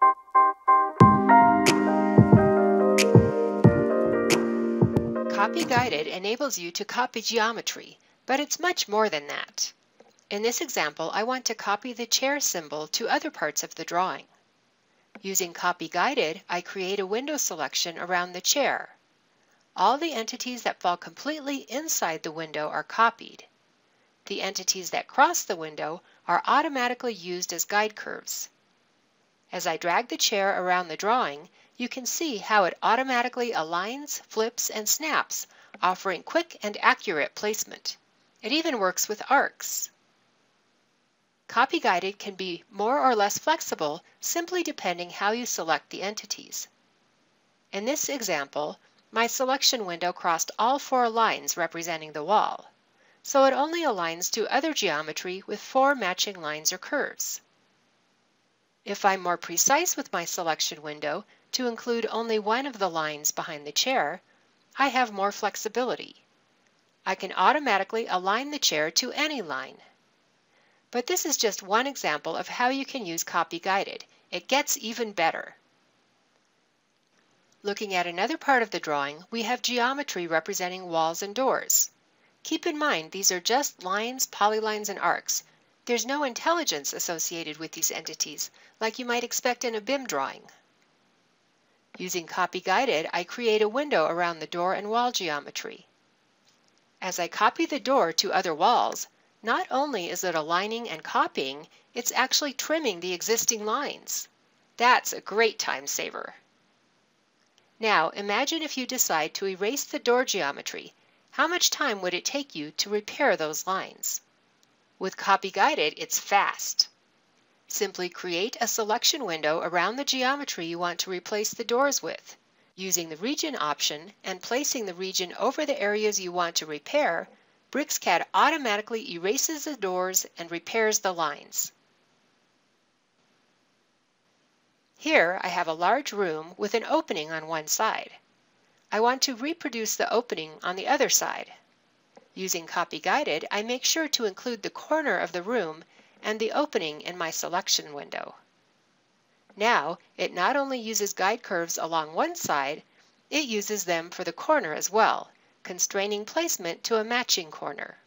CopyGuided enables you to copy geometry, but it's much more than that. In this example, I want to copy the chair symbol to other parts of the drawing. Using CopyGuided, I create a window selection around the chair. All the entities that fall completely inside the window are copied. The entities that cross the window are automatically used as guide curves. As I drag the chair around the drawing, you can see how it automatically aligns, flips, and snaps, offering quick and accurate placement. It even works with arcs. CopyGuided can be more or less flexible simply depending how you select the entities. In this example, my selection window crossed all 4 lines representing the wall, so it only aligns to other geometry with 4 matching lines or curves. If I'm more precise with my selection window to include only one of the lines behind the chair, I have more flexibility. I can automatically align the chair to any line. But this is just one example of how you can use CopyGuided. It gets even better. Looking at another part of the drawing, we have geometry representing walls and doors. Keep in mind these are just lines, polylines, and arcs. There's no intelligence associated with these entities, like you might expect in a BIM drawing. Using CopyGuided, I create a window around the door and wall geometry. As I copy the door to other walls, not only is it aligning and copying, it's actually trimming the existing lines. That's a great time saver. Now, imagine if you decide to erase the door geometry. How much time would it take you to repair those lines? With CopyGuided, it's fast. Simply create a selection window around the geometry you want to replace the doors with. Using the region option and placing the region over the areas you want to repair, BricsCAD automatically erases the doors and repairs the lines. Here I have a large room with an opening on one side. I want to reproduce the opening on the other side. Using CopyGuided, I make sure to include the corner of the room and the opening in my selection window. Now, it not only uses guide curves along one side, it uses them for the corner as well, constraining placement to a matching corner.